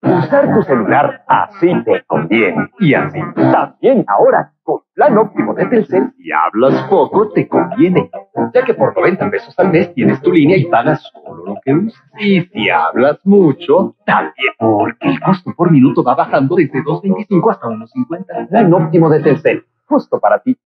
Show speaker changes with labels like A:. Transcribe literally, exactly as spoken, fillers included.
A: Usar tu celular así te conviene. Y así también ahora, con Plan Óptimo de Telcel, si hablas poco, te conviene. Ya que por noventa pesos al mes tienes tu línea y pagas solo lo que usas. Y si hablas mucho, también, porque el costo por minuto va bajando desde dos veinticinco hasta uno cincuenta. Plan Óptimo de Telcel, justo para ti.